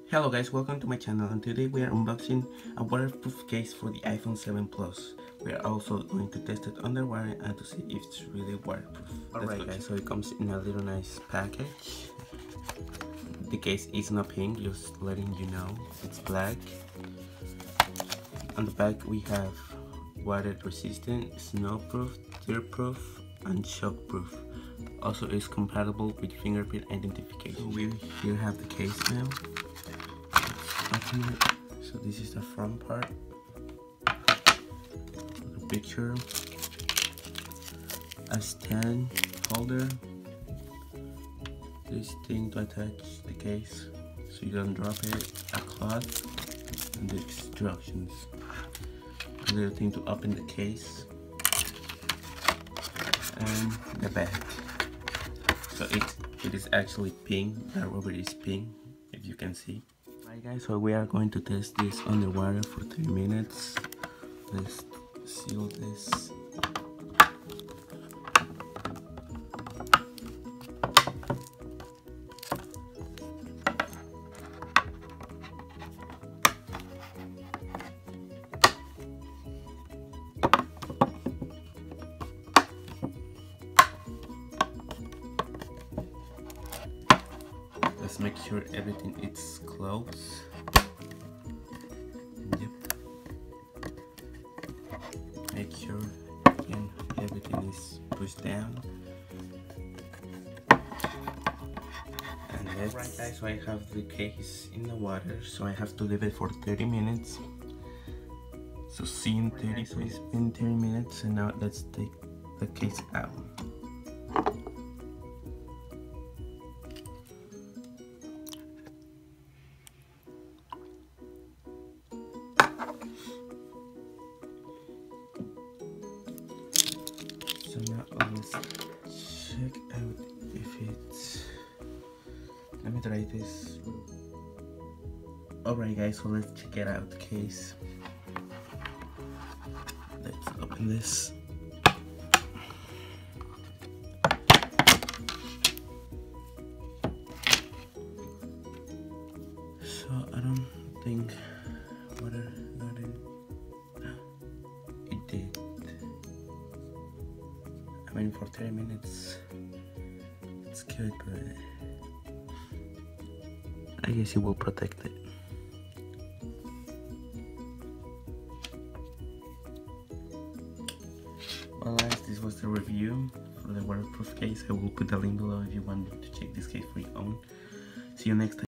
Hello guys, welcome to my channel, and today we are unboxing a waterproof case for the iPhone 7 Plus. We are also going to test it underwater and to see if it's really waterproof. Alright guys, so it comes in a little nice package. The case is not pink, just letting you know, it's black. On the back we have water resistant, snowproof, tearproof, and shockproof. Also is compatible with fingerprint identification. So we here have the case now. So this is the front part, the picture, a stand holder, this thing to attach the case so you don't drop it, a cloth, and the instructions, a little thing to open the case, and the bag. So it is actually pink, the rubber is pink, if you can see. Alright guys, so we are going to test this underwater for 3 minutes. Let's seal this. Let's make sure everything is closed. Yep. Make sure again everything is pushed down. And that's right guys, so I have the case in the water, so I have to leave it for 30 minutes. So see in 30, so it's been 30 minutes, and now let's take the case out. So now let's check out if it's, let me try this. Alright guys, so let's check it out, the case. Let's open this. So I don't think water got in. It did. I mean, for 30 minutes it's good, but I guess it will protect it. Well guys, this was the review for the waterproof case. I will put the link below if you want to check this case for your own. See you next time.